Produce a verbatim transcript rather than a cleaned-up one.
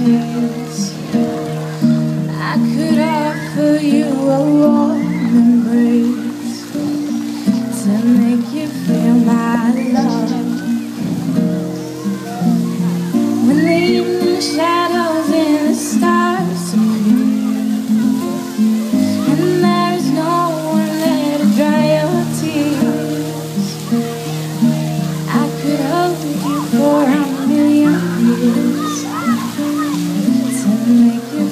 tears. I could offer you a warm embrace to make you feel my love. When the evening shadows and the stars appear, and there is no one there to dry your tears, I could hold you for a million years to make you